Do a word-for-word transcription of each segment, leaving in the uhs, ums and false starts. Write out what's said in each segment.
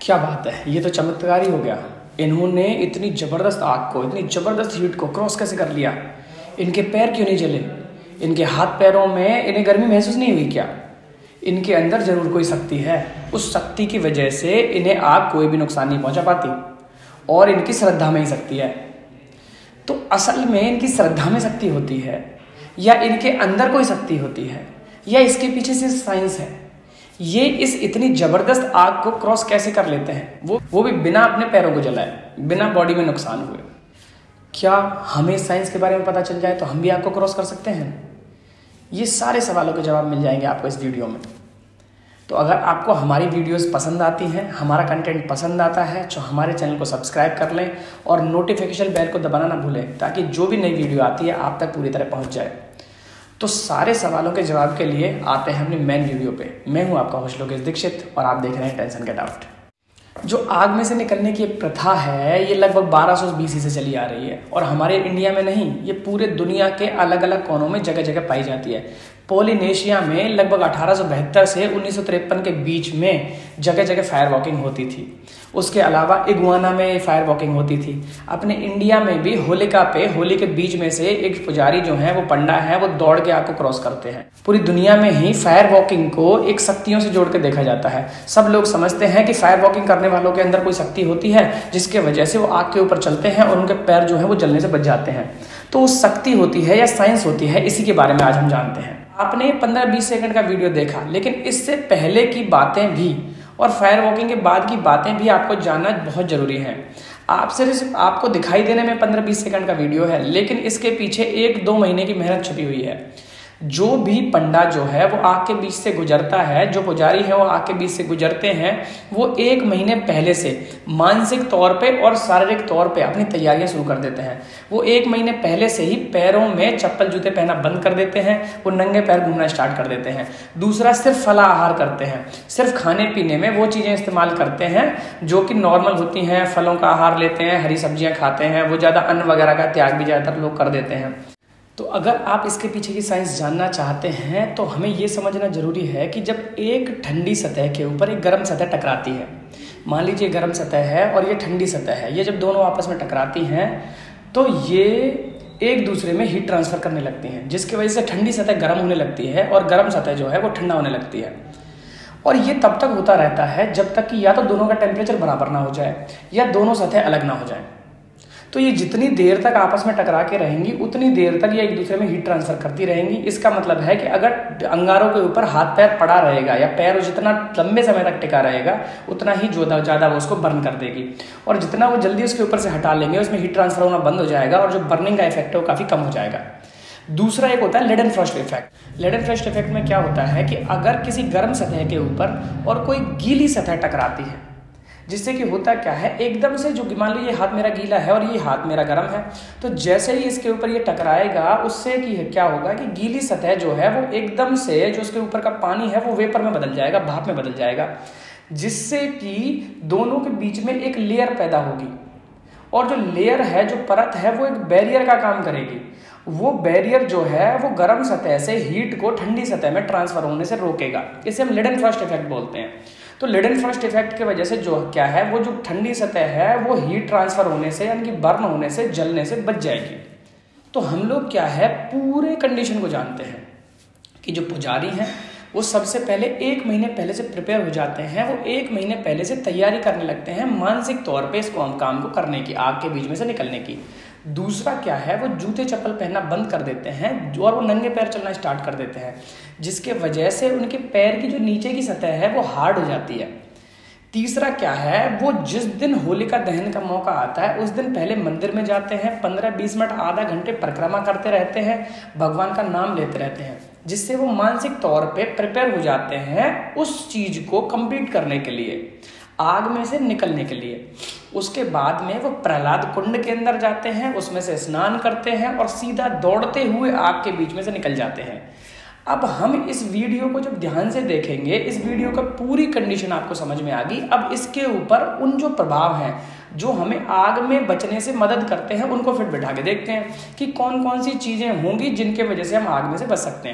क्या बात है, ये तो चमत्कार ही हो गया। इन्होंने इतनी ज़बरदस्त आग को, इतनी ज़बरदस्त हीट को क्रॉस कैसे कर लिया? इनके पैर क्यों नहीं जले? इनके हाथ पैरों में इन्हें गर्मी महसूस नहीं हुई क्या? इनके अंदर ज़रूर कोई शक्ति है। उस शक्ति की वजह से इन्हें आग कोई भी नुकसान नहीं पहुंचा पाती और इनकी श्रद्धा में ही शक्ति है। तो असल में इनकी श्रद्धा में शक्ति होती है या इनके अंदर कोई शक्ति होती है या इसके पीछे से साइंस है? ये इस इतनी ज़बरदस्त आग को क्रॉस कैसे कर लेते हैं, वो वो भी बिना अपने पैरों को जलाए, बिना बॉडी में नुकसान हुए? क्या हमें साइंस के बारे में पता चल जाए तो हम भी आग को क्रॉस कर सकते हैं? ये सारे सवालों के जवाब मिल जाएंगे आपको इस वीडियो में। तो अगर आपको हमारी वीडियोस पसंद आती हैं, हमारा कंटेंट पसंद आता है, तो हमारे चैनल को सब्सक्राइब कर लें और नोटिफिकेशन बेल को दबाना ना भूलें, ताकि जो भी नई वीडियो आती है आप तक पूरी तरह पहुंच जाए। तो सारे सवालों के जवाब के लिए आते हैं अपनी मेन वीडियो पे। मैं हूं आपका होस्ट लोकेश दीक्षित और आप देख रहे हैं टेंशन गेट आउट। जो आग में से निकलने की प्रथा है, ये लगभग बारह सौ बीसी से चली आ रही है और हमारे इंडिया में नहीं, ये पूरे दुनिया के अलग अलग कोनों में जगह जगह पाई जाती है। पोलिनेशिया में लगभग अठारह सौ बहत्तर से उन्नीस सौ तिरपन के बीच में जगह जगह फायर वॉकिंग होती थी। उसके अलावा इगुआना में फायर वॉकिंग होती थी। अपने इंडिया में भी होलिका पे, होली के बीच में से एक पुजारी जो है, वो पंडा है, वो दौड़ के आग को क्रॉस करते हैं। पूरी दुनिया में ही फायर वॉकिंग को एक शक्तियों से जोड़ के देखा जाता है। सब लोग समझते हैं कि फायर वॉकिंग करने वालों के अंदर कोई शक्ति होती है जिसके वजह से वो आग के ऊपर चलते हैं और उनके पैर जो है वो जलने से बच जाते हैं। तो वो शक्ति होती है या साइंस होती है, इसी के बारे में आज हम जानते हैं। आपने पंद्रह बीस सेकंड का वीडियो देखा, लेकिन इससे पहले की बातें भी और फायर वॉकिंग के बाद की बातें भी आपको जानना बहुत जरूरी है। आप सिर्फ आपको दिखाई देने में पंद्रह बीस सेकंड का वीडियो है, लेकिन इसके पीछे एक दो महीने की मेहनत छुपी हुई है। जो भी पंडा जो है वो आग के बीच से गुजरता है, जो पुजारी है वो आग के बीच से गुजरते हैं, वो एक महीने पहले से मानसिक तौर पे और शारीरिक तौर पे अपनी तैयारियां शुरू कर देते हैं। वो एक महीने पहले से ही पैरों में चप्पल जूते पहनना बंद कर देते हैं, वो नंगे पैर घूमना स्टार्ट कर देते हैं। दूसरा, सिर्फ फला आहार करते हैं, सिर्फ खाने पीने में वो चीज़ें इस्तेमाल करते हैं जो कि नॉर्मल होती हैं। फलों का आहार लेते हैं, हरी सब्जियाँ खाते हैं, वो ज़्यादा अन्न वगैरह का त्याग भी ज़्यादातर लोग कर देते हैं। तो अगर आप इसके पीछे की साइंस जानना चाहते हैं तो हमें ये समझना जरूरी है कि जब एक ठंडी सतह के ऊपर एक गर्म सतह टकराती है, मान लीजिए गर्म सतह है और ये ठंडी सतह है, ये जब दोनों आपस में टकराती हैं तो ये एक दूसरे में हीट ट्रांसफर करने लगती हैं, जिसकी वजह से ठंडी सतह गर्म होने लगती है और गर्म सतह जो है वो ठंडा होने लगती है। और ये तब तक होता रहता है जब तक कि या तो दोनों का टेम्परेचर बराबर ना हो जाए या दोनों सतह अलग ना हो जाए। तो ये जितनी देर तक आपस में टकरा के रहेंगी उतनी देर तक ये एक दूसरे में हीट ट्रांसफर करती रहेंगी। इसका मतलब है कि अगर अंगारों के ऊपर हाथ पैर पड़ा रहेगा या पैर जितना लंबे समय तक टिका रहेगा उतना ही ज़्यादा वो उसको बर्न कर देगी, और जितना वो जल्दी उसके ऊपर से हटा लेंगे उसमें हीट ट्रांसफर होना बंद हो जाएगा और जो बर्निंग का इफेक्ट है वो काफ़ी कम हो जाएगा। दूसरा एक होता है lead and frost effect. Lead and frost effect में क्या होता है कि अगर किसी गर्म सतह के ऊपर और कोई गीली सतह टकराती है, जिससे कि होता क्या है, एकदम से जो मान लो ये हाथ मेरा गीला है और ये हाथ मेरा गर्म है, तो जैसे ही इसके ऊपर ये टकराएगा उससे कि क्या होगा कि गीली सतह जो है वो एकदम से जो उसके ऊपर का पानी है वो वेपर में बदल जाएगा, भाप में बदल जाएगा, जिससे कि दोनों के बीच में एक लेयर पैदा होगी। और जो लेयर है, जो परत है, वो एक बैरियर का काम करेगी। वो बैरियर जो है वो गर्म सतह से हीट को ठंडी सतह में ट्रांसफर होने से रोकेगा। इसे हम लेड एंड फ्रॉस्ट इफेक्ट बोलते हैं। तो लेड एंड फ्रॉस्ट इफेक्ट की वजह से जो क्या है, वो जो ठंडी सतह है वो हीट ट्रांसफर होने से यानी कि बर्न होने से, जलने से बच जाएगी। तो हम लोग क्या है, पूरे कंडीशन को जानते हैं कि जो पुजारी हैं वो सबसे पहले एक महीने पहले से प्रिपेयर हो जाते हैं। वो एक महीने पहले से तैयारी करने लगते हैं मानसिक तौर पे इसको हम काम को करने की, आग के बीच में से निकलने की। दूसरा क्या है, वो जूते चप्पल पहनना बंद कर देते हैं और वो नंगे पैर चलना स्टार्ट कर देते हैं, जिसके वजह से उनके पैर की जो नीचे की सतह है वो हार्ड हो जाती है। तीसरा क्या है, वो जिस दिन होलिका दहन का मौका आता है उस दिन पहले मंदिर में जाते हैं, पंद्रह बीस मिनट आधा घंटे परिक्रमा करते रहते हैं, भगवान का नाम लेते रहते हैं, जिससे वो मानसिक तौर पे प्रिपेयर हो जाते हैं उस चीज को कंप्लीट करने के लिए, आग में से निकलने के लिए। उसके बाद में वो प्रहलाद कुंड के अंदर जाते हैं, उसमें से स्नान करते हैं और सीधा दौड़ते हुए आग के बीच में से निकल जाते हैं। अब हम इस वीडियो को जब ध्यान से देखेंगे, इस वीडियो का पूरी कंडीशन आपको समझ में आ गई। अब इसके ऊपर उन जो प्रभाव हैं जो हमें आग में बचने से मदद करते हैं उनको फिर बिठा के देखते हैं कि कौन कौन सी चीज़ें होंगी जिनके वजह से हम आग में से बच सकते हैं।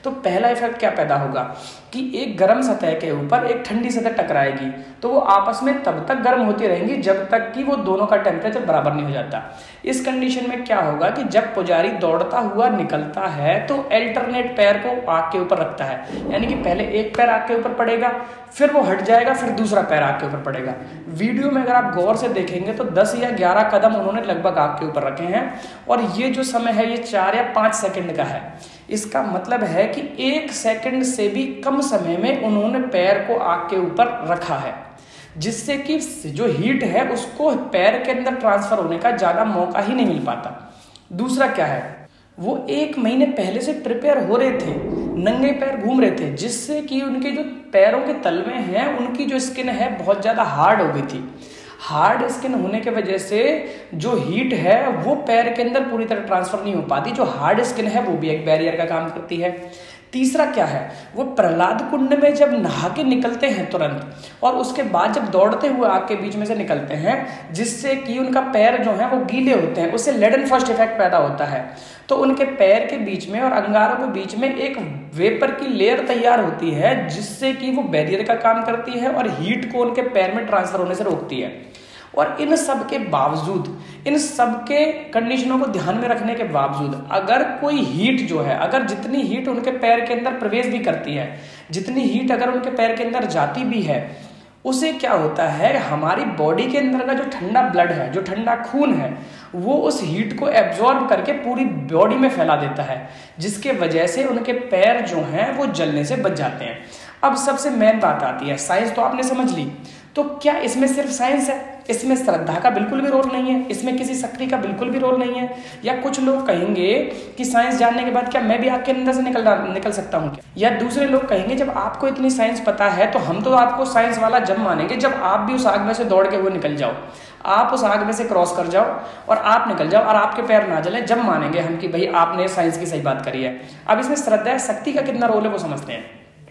तो पहला इफेक्ट क्या पैदा होगा कि एक गर्म सतह के ऊपर एक ठंडी सतह टकराएगी, तो वो आपस में तब तक गर्म होती रहेंगी जब तक कि वो दोनों का टेम्परेचर बराबर नहीं हो जाता। इस कंडीशन में क्या होगा कि जब पुजारी दौड़ता हुआ निकलता है तो अल्टरनेट पैर को आग के ऊपर रखता है, यानी कि पहले एक पैर आग के ऊपर पड़ेगा, फिर वो हट जाएगा, फिर दूसरा पैर आग के ऊपर पड़ेगा। वीडियो में अगर आप गौर से देखेंगे तो दस या ग्यारह कदम उन्होंने लगभग आग के ऊपर रखे हैं, और ये जो समय है ये चार या पाँच सेकंड का है। इसका मतलब है कि एक सेकंड से भी कम समय में उन्होंने पैर को आग के ऊपर रखा है, जिससे कि जो हीट है उसको पैर के अंदर ट्रांसफर होने का ज़्यादा मौका ही नहीं मिल पाता। दूसरा क्या है, वो एक महीने पहले से प्रिपेयर हो रहे थे, नंगे पैर घूम रहे थे, जिससे कि उनके जो पैरों के तलवे हैं उनकी जो स्किन है बहुत ज़्यादा हार्ड हो गई थी। हार्ड स्किन होने के वजह से जो हीट है वो पैर के अंदर पूरी तरह ट्रांसफर नहीं हो पाती। जो हार्ड स्किन है वो भी एक बैरियर का काम करती है। तीसरा क्या है, वो प्रहलाद कुंड में जब नहा के निकलते हैं तुरंत, और उसके बाद जब दौड़ते हुए आग के बीच में से निकलते हैं, जिससे कि उनका पैर जो है वो गीले होते हैं, उससे लेडन फर्स्ट इफेक्ट पैदा होता है। तो उनके पैर के बीच में और अंगारों के बीच में एक वेपर की लेयर तैयार होती है, जिससे कि वो बैरियर का काम करती है और हीट को उनके पैर में ट्रांसफर होने से रोकती है। और इन सब के बावजूद, इन सब के कंडीशनों को ध्यान में रखने के बावजूद, अगर कोई हीट जो है, अगर जितनी हीट उनके पैर के अंदर प्रवेश भी करती है, जितनी हीट अगर उनके पैर के अंदर जाती भी है, उसे क्या होता है, हमारी बॉडी के अंदर का जो ठंडा ब्लड है, जो ठंडा खून है, वो उस हीट को एब्जॉर्ब करके पूरी बॉडी में फैला देता है, जिसके वजह से उनके पैर जो हैं वो जलने से बच जाते हैं। अब सबसे मेन बात आती है, साइंस तो आपने समझ ली, तो क्या इसमें सिर्फ साइंस है? इसमें श्रद्धा का बिल्कुल भी रोल नहीं है, इसमें किसी शक्ति का बिल्कुल भी रोल नहीं है। या कुछ लोग कहेंगे कि साइंस जानने के बाद क्या मैं भी आग के अंदर से निकल निकल सकता हूँ क्या? या दूसरे लोग कहेंगे जब आपको इतनी साइंस पता है तो हम तो आपको साइंस वाला जब मानेंगे जब आप भी उस आग में से दौड़ के हुए निकल जाओ, आप उस आग में से क्रॉस कर जाओ और आप निकल जाओ और आपके पैर ना जले, जब मानेंगे हम कि भाई आपने साइंस की सही बात करी है। अब इसमें श्रद्धा शक्ति का कितना रोल है वो समझते हैं।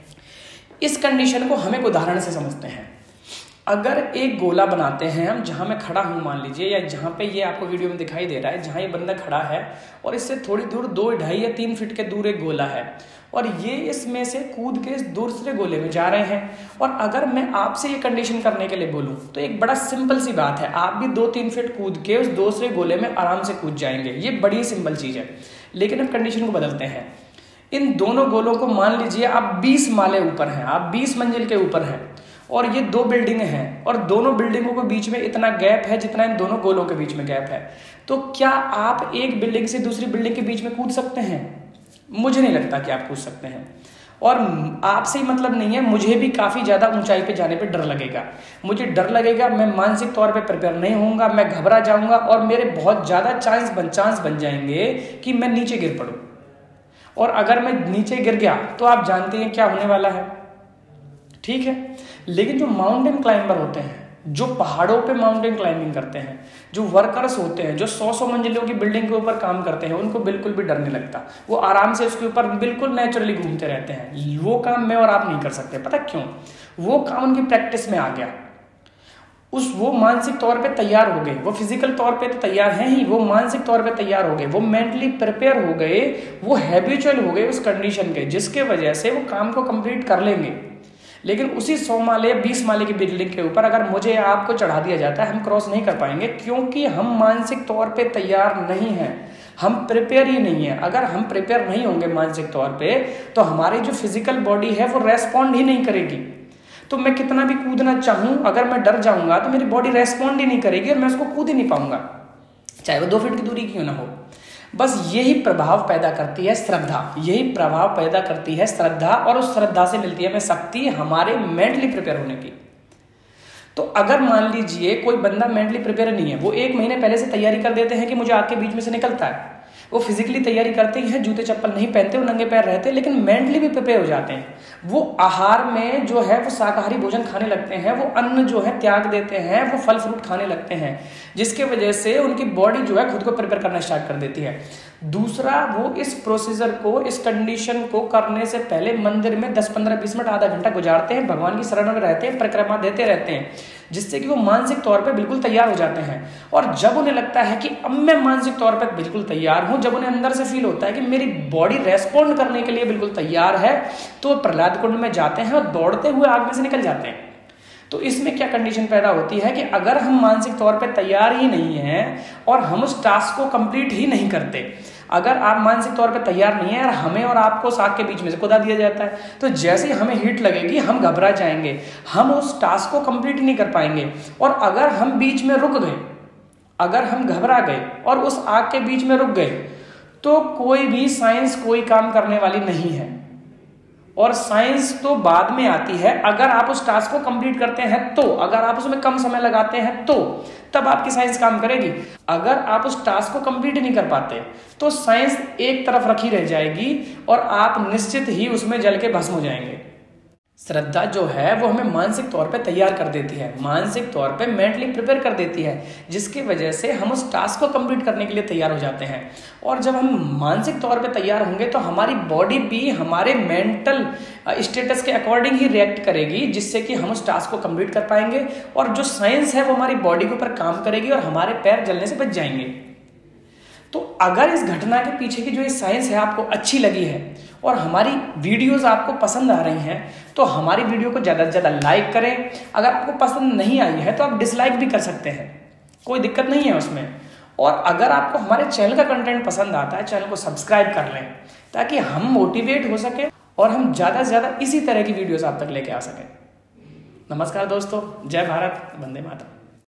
इस कंडीशन को हम एक उदाहरण से समझते हैं। अगर एक गोला बनाते हैं हम, जहां मैं खड़ा हूं मान लीजिए, या जहां पे ये आपको वीडियो में दिखाई दे रहा है, जहां ये बंदा खड़ा है, और इससे थोड़ी दूर दो ढाई या तीन फीट के दूर एक गोला है, और ये इसमें से कूद के इस दूसरे गोले में जा रहे हैं। और अगर मैं आपसे ये कंडीशन करने के लिए बोलूं तो एक बड़ा सिंपल सी बात है, आप भी दो तीन फीट कूद के उस दूसरे गोले में आराम से कूद जाएंगे, ये बड़ी सिंपल चीज है। लेकिन अब कंडीशन को बदलते हैं। इन दोनों गोलों को मान लीजिए आप बीस माले ऊपर हैं, आप बीस मंजिल के ऊपर हैं, और ये दो बिल्डिंगें हैं, और दोनों बिल्डिंगों के बीच में इतना गैप है जितना इन दोनों गोलों के बीच में गैप है। तो क्या आप एक बिल्डिंग से दूसरी बिल्डिंग के बीच में कूद सकते हैं? मुझे नहीं लगता कि आप कूद सकते हैं। और आपसे ही मतलब नहीं है, मुझे भी काफ़ी ज़्यादा ऊंचाई पे जाने पे डर लगेगा। मुझे डर लगेगा, मैं मानसिक तौर पे प्रिपेयर नहीं होऊंगा, मैं घबरा जाऊंगा, और मेरे बहुत ज़्यादा चांस बन चांस बन जाएंगे कि मैं नीचे गिर पड़ूँ। और अगर मैं नीचे गिर गया तो आप जानते हैं क्या होने वाला है, ठीक है। लेकिन जो माउंटेन क्लाइंबर होते हैं, जो पहाड़ों पे माउंटेन क्लाइंबिंग करते हैं, जो वर्कर्स होते हैं, जो सौ सौ मंजिलों की बिल्डिंग के ऊपर काम करते हैं, उनको बिल्कुल भी डर नहीं लगता। वो आराम से उसके ऊपर बिल्कुल नेचुरली घूमते रहते हैं। वो काम मैं और आप नहीं कर सकते। पता क्यों? वो काम उनकी प्रैक्टिस में आ गया। उस वो मानसिक तौर पे तैयार हो गए, वो फिजिकल तौर पे तो तैयार हैं ही, वो मानसिक तौर पे तैयार हो गए, वो मेंटली प्रिपेयर हो गए, वो हैबिचुअल हो गए उस कंडीशन के, जिसके वजह से वो काम को कंप्लीट कर लेंगे। लेकिन उसी सौ माले या बीस माले की बिल्डिंग के ऊपर अगर मुझे या आपको चढ़ा दिया जाता है, हम क्रॉस नहीं कर पाएंगे, क्योंकि हम मानसिक तौर पे तैयार नहीं हैं, हम प्रिपेयर ही नहीं है। अगर हम प्रिपेयर नहीं होंगे मानसिक तौर पे, तो हमारी जो फिजिकल बॉडी है वो रेस्पॉन्ड ही नहीं करेगी। तो मैं कितना भी कूदना चाहूं, अगर मैं डर जाऊंगा तो मेरी बॉडी रेस्पॉन्ड ही नहीं करेगी और मैं उसको कूद ही नहीं पाऊंगा, चाहे वो दो फीट की दूरी क्यों ना हो। बस यही प्रभाव पैदा करती है श्रद्धा, यही प्रभाव पैदा करती है श्रद्धा, और उस श्रद्धा से मिलती है हमें शक्ति हमारे मेंटली प्रिपेयर होने की। तो अगर मान लीजिए कोई बंदा मेंटली प्रिपेयर नहीं है, वो एक महीने पहले से तैयारी कर देते हैं कि मुझे आग के बीच में से निकलता है, वो फिजिकली तैयारी करते हैं, जूते चप्पल नहीं पहनते, वो नंगे पैर रहते हैं, लेकिन मेंटली भी प्रिपेयर हो जाते हैं। वो आहार में जो है वो शाकाहारी भोजन खाने लगते हैं, वो अन्न जो है त्याग देते हैं, वो फल फ्रूट खाने लगते हैं, जिसके वजह से उनकी बॉडी जो है खुद को प्रिपेयर करना स्टार्ट कर देती है। दूसरा, वो इस प्रोसीजर को, इस कंडीशन को करने से पहले मंदिर में दस पंद्रह बीस मिनट आधा घंटा गुजारते हैं, भगवान की शरण में रहते हैं, परिक्रमा देते रहते हैं, जिससे कि वो मानसिक तौर पे बिल्कुल तैयार हो जाते हैं। और जब उन्हें लगता है कि अब मैं मानसिक तौर पे बिल्कुल तैयार हूं, जब उन्हें अंदर से फील होता है कि मेरी बॉडी रेस्पॉन्ड करने के लिए बिल्कुल तैयार है, तो वो प्रहलाद कुंड में जाते हैं और दौड़ते हुए आग में से निकल जाते हैं। तो इसमें क्या कंडीशन पैदा होती है कि अगर हम मानसिक तौर पे तैयार ही नहीं हैं और हम उस टास्क को कंप्लीट ही नहीं करते, अगर आप मानसिक तौर पे तैयार नहीं है और हमें और आपको साग के बीच में से कुदा दिया जाता है, तो जैसे ही हमें हीट लगेगी हम घबरा जाएंगे, हम उस टास्क को कंप्लीट नहीं कर पाएंगे। और अगर हम बीच में रुक गए, अगर हम घबरा गए और उस आग के बीच में रुक गए, तो कोई भी साइंस कोई काम करने वाली नहीं है। और साइंस तो बाद में आती है। अगर आप उस टास्क को कंप्लीट करते हैं तो, अगर आप उसमें कम समय लगाते हैं तो, तब आपकी साइंस काम करेगी। अगर आप उस टास्क को कंप्लीट नहीं कर पाते तो साइंस एक तरफ रखी रह जाएगी और आप निश्चित ही उसमें जल के भस्म हो जाएंगे। श्रद्धा जो है वो हमें मानसिक तौर पे तैयार कर देती है, मानसिक तौर पे मेंटली प्रिपेयर कर देती है, जिसकी वजह से हम उस टास्क को कंप्लीट करने के लिए तैयार हो जाते हैं। और जब हम मानसिक तौर पे तैयार होंगे तो हमारी बॉडी भी हमारे मेंटल स्टेटस के अकॉर्डिंग ही रिएक्ट करेगी, जिससे कि हम उस टास्क को कंप्लीट कर पाएंगे। और जो साइंस है वो हमारी बॉडी के ऊपर काम करेगी और हमारे पैर जलने से बच जाएंगे। तो अगर इस घटना के पीछे की जो ये साइंस है आपको अच्छी लगी है और हमारी वीडियोस आपको पसंद आ रही हैं, तो हमारी वीडियो को ज़्यादा से ज़्यादा लाइक करें। अगर आपको पसंद नहीं आई है तो आप डिसलाइक भी कर सकते हैं, कोई दिक्कत नहीं है उसमें। और अगर आपको हमारे चैनल का कंटेंट पसंद आता है, चैनल को सब्सक्राइब कर लें ताकि हम मोटिवेट हो सके और हम ज़्यादा से ज़्यादा इसी तरह की वीडियोस आप तक लेके आ सकें। नमस्कार दोस्तों, जय भारत, वंदे मातरम।